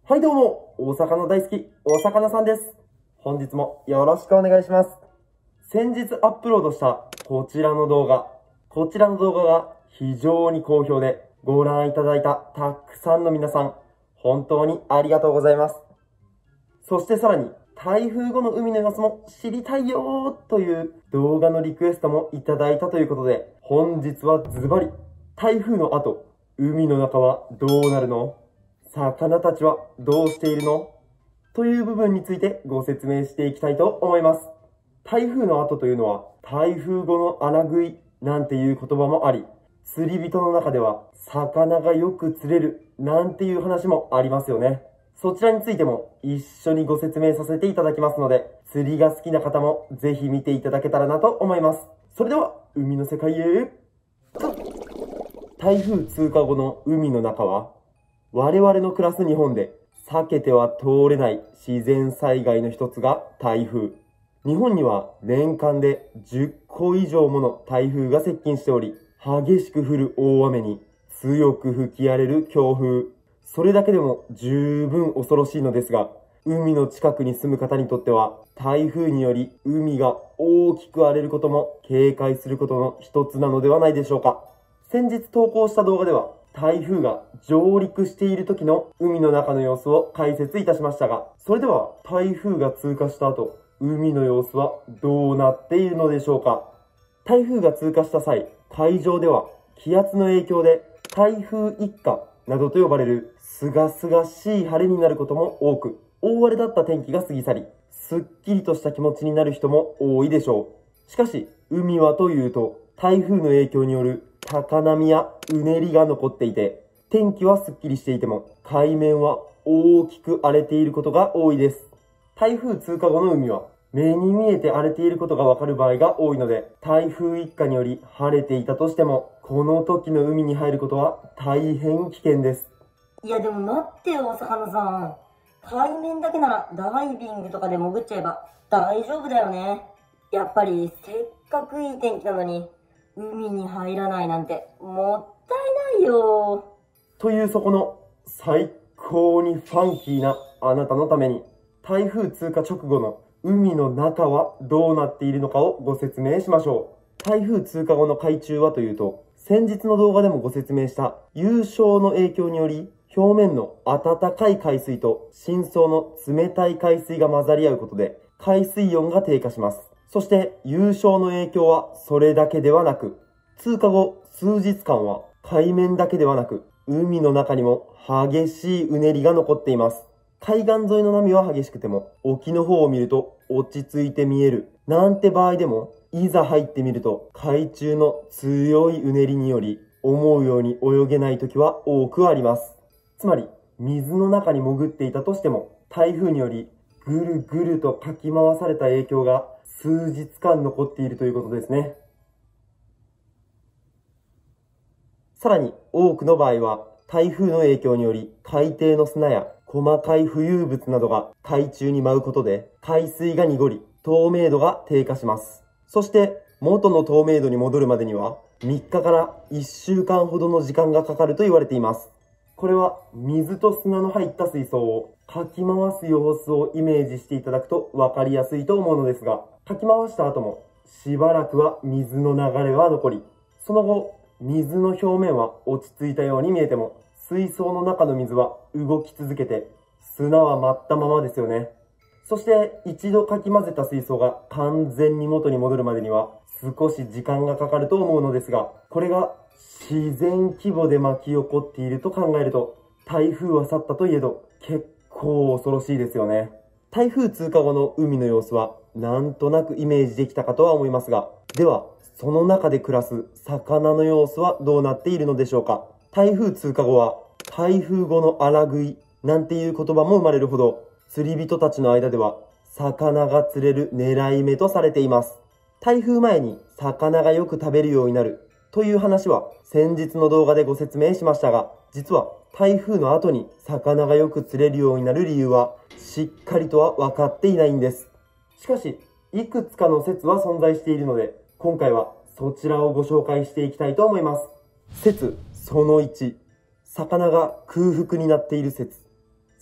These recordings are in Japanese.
はいどうも、大魚大好き、大魚さんです。本日もよろしくお願いします。先日アップロードしたこちらの動画が非常に好評でご覧いただいたたくさんの皆さん、本当にありがとうございます。そしてさらに、台風後の海の様子も知りたいよーという動画のリクエストもいただいたということで、本日はズバリ、台風の後、海の中はどうなるの？魚たちはどうしているの？という部分についてご説明していきたいと思います。台風の後というのは、台風後の穴食いなんていう言葉もあり、釣り人の中では魚がよく釣れるなんていう話もありますよね。そちらについても一緒にご説明させていただきますので、釣りが好きな方もぜひ見ていただけたらなと思います。それでは、海の世界へ。台風通過後の海の中は、我々の暮らす日本で避けては通れない自然災害の一つが台風。日本には年間で10個以上もの台風が接近しており、激しく降る大雨に強く吹き荒れる強風。それだけでも十分恐ろしいのですが、海の近くに住む方にとっては、台風により海が大きく荒れることも警戒することの一つなのではないでしょうか。先日投稿した動画では、台風が上陸している時の海の中の様子を解説いたしましたが、それでは台風が通過した後、海の様子はどうなっているのでしょうか。台風が通過した際、海上では気圧の影響で台風一過などと呼ばれるすがすがしい晴れになることも多く、大荒れだった天気が過ぎ去り、すっきりとした気持ちになる人も多いでしょう。しかし、海はというと、台風の影響による高波やうねりが残っていて、天気はすっきりしていても、海面は大きく荒れていることが多いです。台風通過後の海は、目に見えて荒れていることがわかる場合が多いので、台風一過により晴れていたとしても、この時の海に入ることは大変危険です。 いやでも待ってよ、お魚さん。海面だけならダイビングとかで潜っちゃえば大丈夫だよね。やっぱりせっかくいい天気なのに、海に入らないなんてもったいないよ。 というそこの最高にファンキーなあなたのために、台風通過直後の海の中はどうなっているのかをご説明しましょう。台風通過後の海中はというと、先日の動画でもご説明した湧昇の影響により、表面の暖かい海水と深層の冷たい海水が混ざり合うことで、海水温が低下します。そして湧昇の影響はそれだけではなく、通過後数日間は海面だけではなく、海の中にも激しいうねりが残っています。海岸沿いの波は激しくても、沖の方を見ると落ち着いて見えるなんて場合でも、いざ入ってみると海中の強いうねりにより思うように泳げない時は多くあります。つまり水の中に潜っていたとしても、台風によりぐるぐるとかき回された影響が数日間残っているということですね。さらに多くの場合は台風の影響により海底の砂や細かい浮遊物などが海中に舞うことで海水が濁り透明度が低下します。そして元の透明度に戻るまでには3日から1週間ほどの時間がかかると言われています。これは水と砂の入った水槽をかき回す様子をイメージしていただくと分かりやすいと思うのですが、かき回した後もしばらくは水の流れは残り、その後水の表面は落ち着いたように見えても、水槽の中の水は動き続けて砂は舞ったままですよね。そして一度かき混ぜた水槽が完全に元に戻るまでには少し時間がかかると思うのですが、これが自然規模で巻き起こっていると考えると、台風は去ったといえど結構恐ろしいですよね。台風通過後の海の様子はなんとなくイメージできたかとは思いますが、ではその中で暮らす魚の様子はどうなっているのでしょうか。台風通過後は台風後の荒食いなんていう言葉も生まれるほど、釣り人たちの間では魚が釣れる狙い目とされています。台風前に魚がよく食べるようになるという話は先日の動画でご説明しましたが、実は台風の後に魚がよく釣れるようになる理由はしっかりとは分かっていないんです。しかし、いくつかの説は存在しているので、今回はそちらをご紹介していきたいと思います。説その1、魚が空腹になっている説。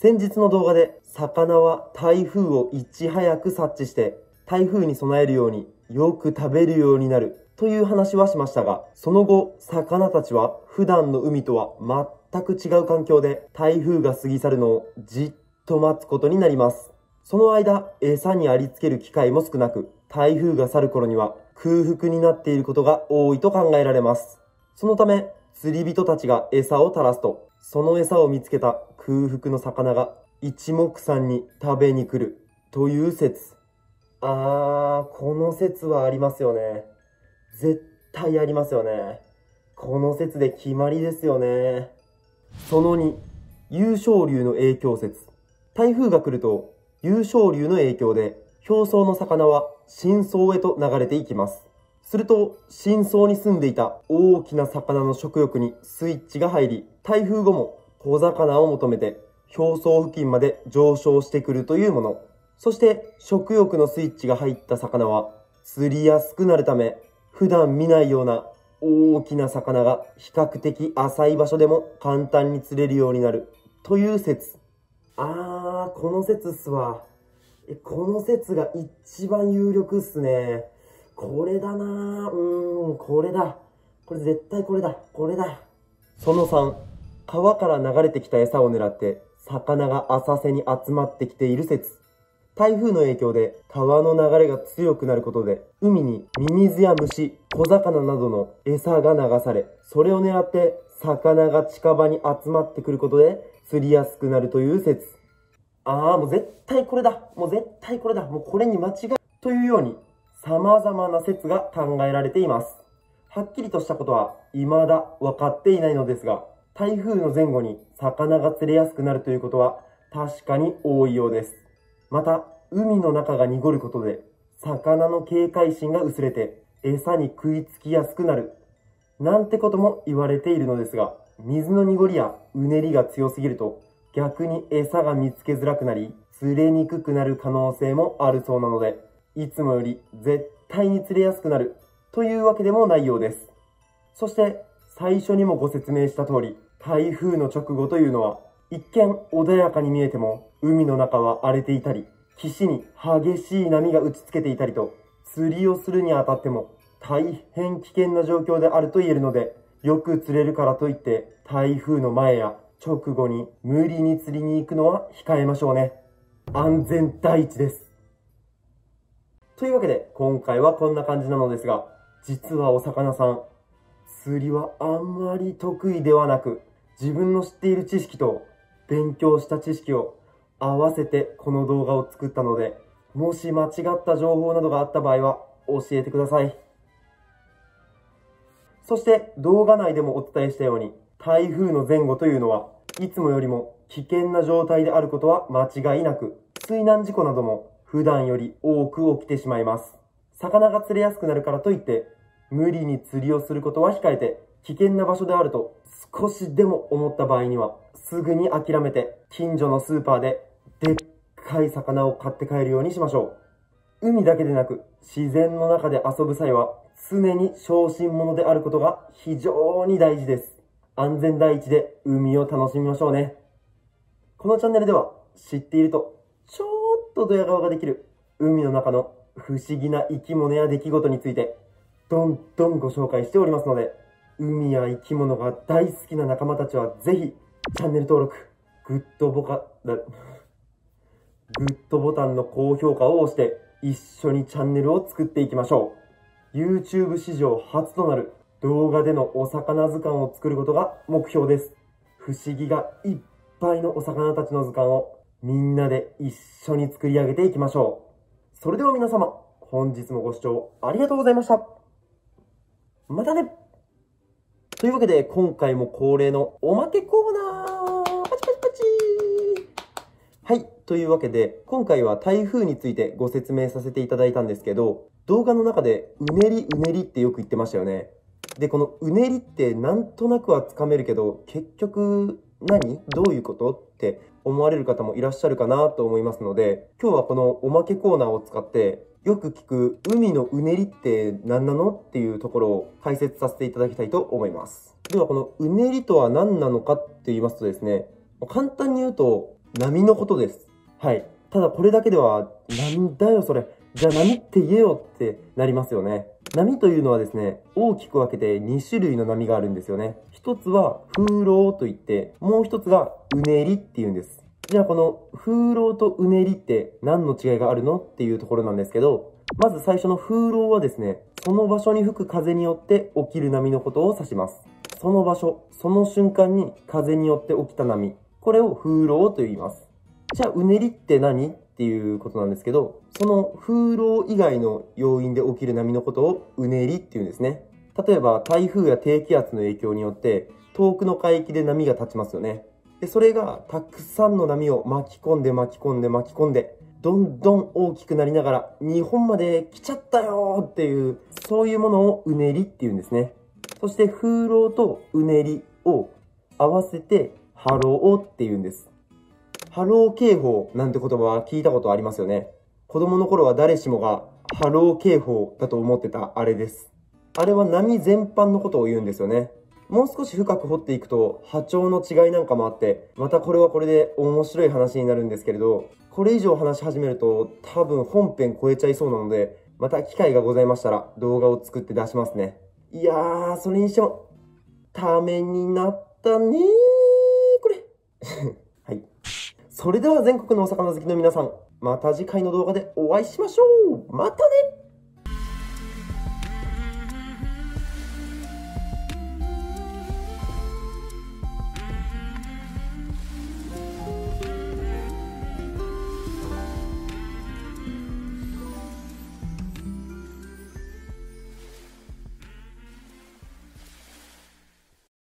先日の動画で魚は台風をいち早く察知して台風に備えるようによく食べるようになるという話はしましたが、その後魚たちは普段の海とは全く違う環境で台風が過ぎ去るのをじっと待つことになります。その間餌にありつける機会も少なく、台風が去る頃には空腹になっていることが多いと考えられます。そのため釣り人たちが餌を垂らすと、その餌を見つけた空腹の魚が一目散に食べに来るという説。この説はありますよね。絶対ありますよね。この説で決まりですよね。その2、湧昇流の影響説。台風が来ると湧昇流の影響で表層の魚は深層へと流れていきます。すると深層に住んでいた大きな魚の食欲にスイッチが入り、台風後も小魚を求めて表層付近まで上昇してくるというもの。そして食欲のスイッチが入った魚は釣りやすくなるため、普段見ないような大きな魚が比較的浅い場所でも簡単に釣れるようになるという説。この説っすわ。この説が一番有力っすね。これだなぁ。これだ。これ絶対これだ。これだ。その3、川から流れてきた餌を狙って魚が浅瀬に集まってきている説。台風の影響で川の流れが強くなることで、海にミミズや虫、小魚などの餌が流され、それを狙って魚が近場に集まってくることで釣りやすくなるという説。もう絶対これだ。もう絶対これだ。もうこれに間違いというように様々な説が考えられています。はっきりとしたことは未だ分かっていないのですが、台風の前後に魚が釣れやすくなるということは確かに多いようです。また、海の中が濁ることで、魚の警戒心が薄れて、餌に食いつきやすくなる。なんてことも言われているのですが、水の濁りやうねりが強すぎると、逆に餌が見つけづらくなり、釣れにくくなる可能性もあるそうなので、いつもより絶対に釣れやすくなるというわけでもないようです。そして、最初にもご説明した通り、台風の直後というのは、一見穏やかに見えても、海の中は荒れていたり、岸に激しい波が打ちつけていたりと、釣りをするにあたっても大変危険な状況であると言えるので、よく釣れるからといって台風の前や直後に無理に釣りに行くのは控えましょうね。安全第一です。というわけで今回はこんな感じなのですが、実はお魚さん、釣りはあんまり得意ではなく、自分の知っている知識と勉強した知識を合わせてこの動画を作ったので、もし間違った情報などがあった場合は教えてください。そして動画内でもお伝えしたように、台風の前後というのはいつもよりも危険な状態であることは間違いなく、水難事故なども普段より多く起きてしまいます。魚が釣れやすくなるからといって無理に釣りをすることは控えて、危険な場所であると少しでも思った場合にはすぐに諦めて近所のスーパーででっかい魚を買って帰るようにしましょう。海だけでなく自然の中で遊ぶ際は常に小心者であることが非常に大事です。安全第一で海を楽しみましょうね。このチャンネルでは知っているとちょっとドヤ顔ができる海の中の不思議な生き物や出来事についてどんどんご紹介しておりますので、海や生き物が大好きな仲間たちはぜひチャンネル登録、グッドボタンの高評価を押して一緒にチャンネルを作っていきましょう。YouTube 史上初となる動画でのお魚図鑑を作ることが目標です。不思議がいっぱいのお魚たちの図鑑をみんなで一緒に作り上げていきましょう。それでは皆様、本日もご視聴ありがとうございました。またね。というわけで今回も恒例のおまけコーナー、パチパチパチ。はい。というわけで今回は台風についてご説明させていただいたんですけど、動画の中でうねりうねりってよく言ってましたよね。で、このうねりってなんとなくはつかめるけど、結局どういうことって思われる方もいらっしゃるかなと思いますので、今日はこのおまけコーナーを使ってよく聞く海のうねりって何なのっていうところを解説させていただきたいと思います。ではこのうねりとは何なのかって言いますとですね、簡単に言うと波のことです。はい。ただこれだけでは、なんだよそれ。じゃあ波って言えよってなりますよね。波というのはですね、大きく分けて2種類の波があるんですよね。一つは風浪といって、もう一つがうねりっていうんです。じゃあこの風浪とうねりって何の違いがあるのっていうところなんですけど、まず最初の風浪はですね、その場所に吹く風によって起きる波のことを指します。その場所、その瞬間に風によって起きた波、これを風浪と言います。じゃあうねりって何っていうことなんですけど、その風浪以外の要因で起きる波のことをうねりっていうんですね。例えば台風や低気圧の影響によって遠くの海域で波が立ちますよね。で、それがたくさんの波を巻き込んで巻き込んで巻き込んで、どんどん大きくなりながら日本まで来ちゃったよっていう、そういうものをうねりっていうんですね。そして風浪とうねりを合わせて波浪っていうんです。波浪警報なんて言葉は聞いたことありますよね。子供の頃は誰しもが波浪警報だと思ってたあれです。あれは波全般のことを言うんですよね。もう少し深く掘っていくと波長の違いなんかもあって、またこれはこれで面白い話になるんですけれど、これ以上話し始めると多分本編超えちゃいそうなので、また機会がございましたら動画を作って出しますね。いやー、それにしてもためになったねー、これ。はい。それでは全国のお魚好きの皆さん、また次回の動画でお会いしましょう。またね。